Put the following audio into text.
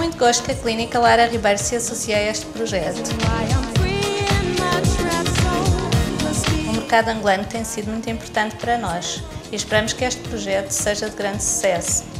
muito gosto que a Clínica Lara Ribeiro se associe a este projeto. O mercado angolano tem sido muito importante para nós e esperamos que este projeto seja de grande sucesso.